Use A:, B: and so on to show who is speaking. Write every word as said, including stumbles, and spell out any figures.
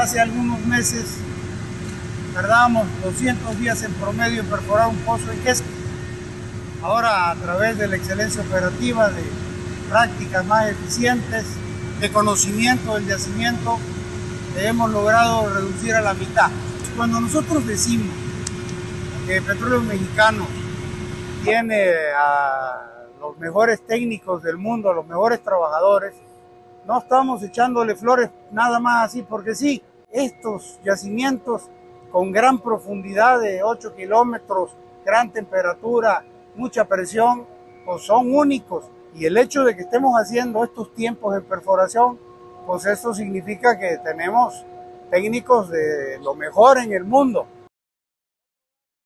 A: hace algunos meses tardábamos doscientos días en promedio en perforar un pozo en Quesco. Ahora, a través de la excelencia operativa, de prácticas más eficientes, de conocimiento del yacimiento, hemos logrado reducir a la mitad. Cuando nosotros decimos que Petróleos Mexicanos tiene a los mejores técnicos del mundo, a los mejores trabajadores, no estamos echándole flores nada más así porque sí. Estos yacimientos con gran profundidad de ocho kilómetros, gran temperatura, mucha presión, pues son únicos. Y el hecho de que estemos haciendo estos tiempos de perforación, pues eso significa que tenemos técnicos de lo mejor en el mundo.